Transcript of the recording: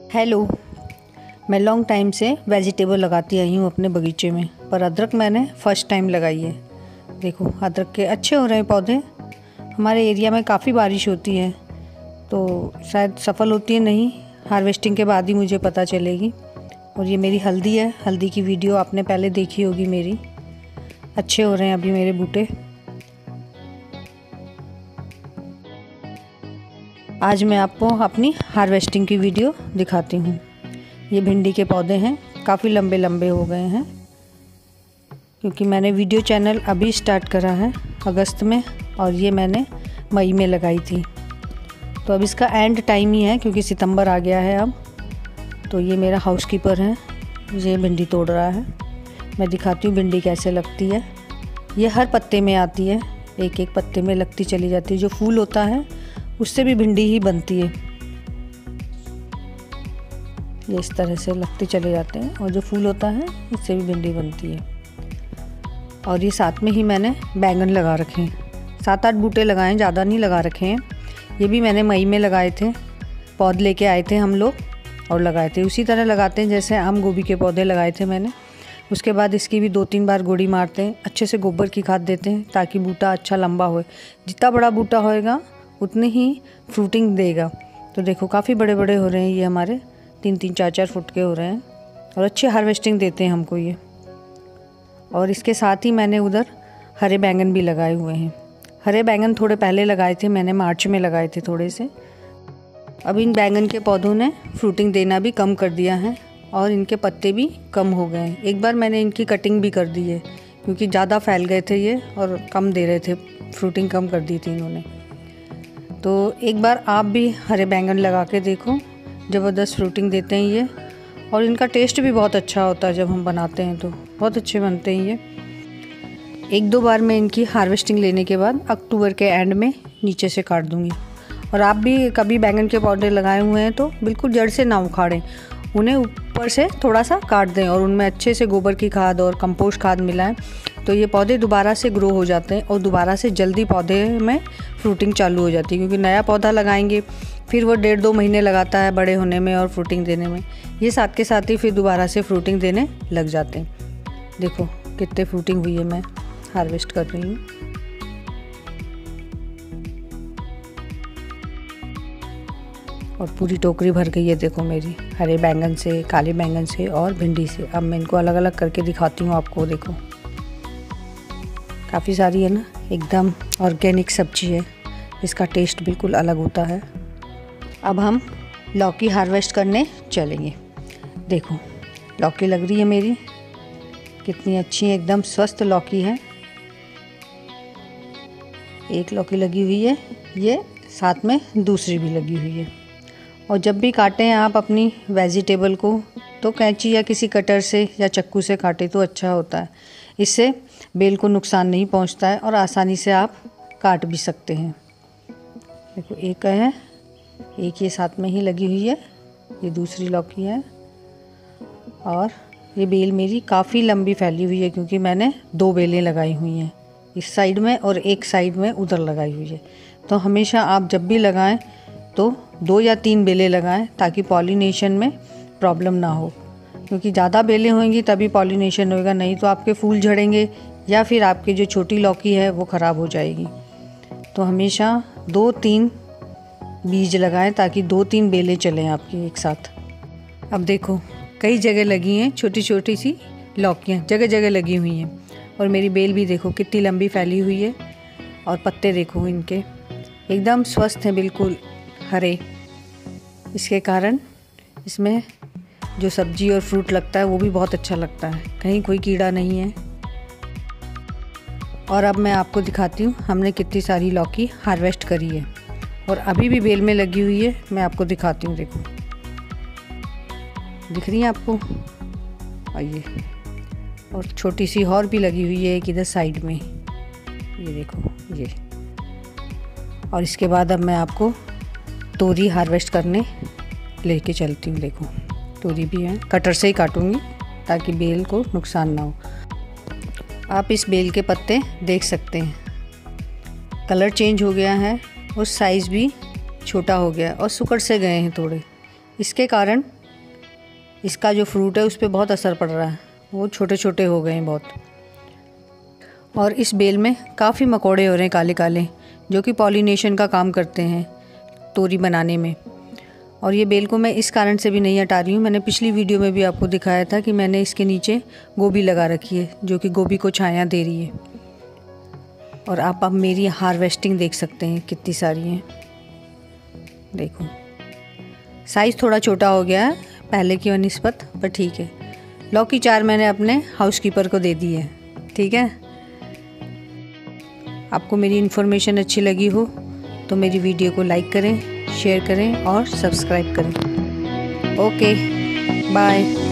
Hello. मैं long time से vegetable लगाती आई हूँ अपने बगीचे में, पर अदरक मैंने फ़र्स्ट टाइम लगाई है। देखो अदरक के अच्छे हो रहे हैं पौधे। हमारे एरिया में काफ़ी बारिश होती है तो शायद सफल होती है नहीं, हार्वेस्टिंग के बाद ही मुझे पता चलेगी। और ये मेरी हल्दी है, हल्दी की वीडियो आपने पहले देखी होगी मेरी। अच्छे हो रहे हैं अभी मेरे बूटे। आज मैं आपको अपनी हार्वेस्टिंग की वीडियो दिखाती हूँ। ये भिंडी के पौधे हैं, काफ़ी लंबे लंबे हो गए हैं क्योंकि मैंने वीडियो चैनल अभी स्टार्ट करा है अगस्त में, और ये मैंने मई में लगाई थी। तो अब इसका एंड टाइम ही है क्योंकि सितंबर आ गया है अब। तो ये मेरा हाउसकीपर है, ये भिंडी तोड़ रहा है। मैं दिखाती हूँ भिंडी कैसे लगती है। ये हर पत्ते में आती है, एक एक पत्ते में लगती चली जाती है। जो फूल होता है उससे भी भिंडी ही बनती है। ये इस तरह से लगते चले जाते हैं और जो फूल होता है इससे भी भिंडी बनती है। और ये साथ में ही मैंने बैंगन लगा रखे हैं, 7-8 बूटे लगाए, ज़्यादा नहीं लगा रखे हैं। ये भी मैंने मई में लगाए थे, पौधे लेके आए थे हम लोग और लगाए थे। उसी तरह लगाते हैं जैसे आम गोभी के पौधे लगाए थे मैंने। उसके बाद इसकी भी 2-3 बार गोड़ी मारते हैं, अच्छे से गोबर की खाद देते हैं ताकि बूटा अच्छा लंबा हो। जितना बड़ा बूटा होएगा उतनी ही फ्रूटिंग देगा। तो देखो काफ़ी बड़े बड़े हो रहे हैं ये हमारे, 3-3 4-4 फुट के हो रहे हैं और अच्छे हार्वेस्टिंग देते हैं हमको ये। और इसके साथ ही मैंने उधर हरे बैंगन भी लगाए हुए हैं। हरे बैंगन थोड़े पहले लगाए थे मैंने, मार्च में लगाए थे थोड़े से। अब इन बैंगन के पौधों ने फ्रूटिंग देना भी कम कर दिया है और इनके पत्ते भी कम हो गए हैं। एक बार मैंने इनकी कटिंग भी कर दी है क्योंकि ज़्यादा फैल गए थे ये और कम दे रहे थे, फ्रूटिंग कम कर दी थी इन्होंने। तो एक बार आप भी हरे बैंगन लगा के देखो, ज़बरदस्त फ्रूटिंग देते हैं ये। और इनका टेस्ट भी बहुत अच्छा होता है, जब हम बनाते हैं तो बहुत अच्छे बनते हैं ये। 1-2 बार मैं इनकी हार्वेस्टिंग लेने के बाद अक्टूबर के एंड में नीचे से काट दूँगी। और आप भी कभी बैंगन के पौधे लगाए हुए हैं तो बिल्कुल जड़ से ना उखाड़ें, उन्हें ऊपर से थोड़ा सा काट दें और उनमें अच्छे से गोबर की खाद और कंपोस्ट खाद मिलाएं, तो ये पौधे दोबारा से ग्रो हो जाते हैं और दोबारा से जल्दी पौधे में फ्रूटिंग चालू हो जाती है। क्योंकि नया पौधा लगाएंगे फिर वो 1.5-2 महीने लगाता है बड़े होने में और फ्रूटिंग देने में। ये साथ के साथ ही फिर दोबारा से फ्रूटिंग देने लग जाते हैं। देखो कितने फ्रूटिंग हुई है, मैं हार्वेस्ट कर रही हूँ। और पूरी टोकरी भर गई है देखो मेरी, हरे बैंगन से, काले बैंगन से और भिंडी से। अब मैं इनको अलग अलग करके दिखाती हूँ आपको। देखो काफ़ी सारी है ना, एकदम ऑर्गेनिक सब्जी है, इसका टेस्ट बिल्कुल अलग होता है। अब हम लौकी हार्वेस्ट करने चलेंगे। देखो लौकी लग रही है मेरी, कितनी अच्छी है, एकदम स्वस्थ लौकी है। एक लौकी लगी हुई है, ये साथ में दूसरी भी लगी हुई है। और जब भी काटें आप अपनी वेजिटेबल को तो कैंची या किसी कटर से या चाकू से काटें तो अच्छा होता है। इससे बेल को नुकसान नहीं पहुंचता है और आसानी से आप काट भी सकते हैं। देखो एक है, एक ये साथ में ही लगी हुई है, ये दूसरी लौकी है। और ये बेल मेरी काफ़ी लंबी फैली हुई है क्योंकि मैंने 2 बेलें लगाई हुई हैं, इस साइड में और एक साइड में उधर लगाई हुई है। तो हमेशा आप जब भी लगाएं तो 2 या 3 बेलें लगाएं ताकि पॉलिनेशन में प्रॉब्लम ना हो। क्योंकि ज़्यादा बेलें होंगी तभी पॉलिनेशन होएगा, नहीं तो आपके फूल झड़ेंगे या फिर आपकी जो छोटी लौकी है वो ख़राब हो जाएगी। तो हमेशा 2-3 बीज लगाएं ताकि 2-3 बेलें चलें आपकी एक साथ। अब देखो कई जगह लगी हैं छोटी छोटी सी लौकियाँ, जगह जगह लगी हुई हैं। और मेरी बेल भी देखो कितनी लंबी फैली हुई है और पत्ते देखो इनके एकदम स्वस्थ हैं, बिल्कुल हरे। इसके कारण इसमें जो सब्जी और फ्रूट लगता है वो भी बहुत अच्छा लगता है, कहीं कोई कीड़ा नहीं है। और अब मैं आपको दिखाती हूँ हमने कितनी सारी लौकी हार्वेस्ट करी है और अभी भी बेल में लगी हुई है। मैं आपको दिखाती हूँ, देखो दिख रही है आपको, आइए। और छोटी सी और भी लगी हुई है एक इधर साइड में, ये देखो ये। और इसके बाद अब मैं आपको तोरी हार्वेस्ट करने लेके चलती हूँ। देखो तोरी भी है, कटर से ही काटूँगी ताकि बेल को नुकसान ना हो। आप इस बेल के पत्ते देख सकते हैं, कलर चेंज हो गया है और साइज़ भी छोटा हो गया और सुकड़ से गए हैं थोड़े। इसके कारण इसका जो फ्रूट है उस पर बहुत असर पड़ रहा है, वो छोटे छोटे हो गए हैं बहुत। और इस बेल में काफ़ी मकोड़े हो रहे हैं काले काले, जो कि पॉलिनेशन का काम करते हैं तोरी बनाने में। और ये बेल को मैं इस कारण से भी नहीं हटा रही हूँ, मैंने पिछली वीडियो में भी आपको दिखाया था कि मैंने इसके नीचे गोभी लगा रखी है, जो कि गोभी को छाया दे रही है। और आप अब मेरी हार्वेस्टिंग देख सकते हैं कितनी सारी हैं। देखो साइज़ थोड़ा छोटा हो गया है पहले की निस्बत, पर ठीक है। लौकी 4 मैंने अपने हाउसकीपर को दे दी है। ठीक है, आपको मेरी इन्फॉर्मेशन अच्छी लगी हो तो मेरी वीडियो को लाइक करें, शेयर करें और सब्सक्राइब करें। Okay, bye.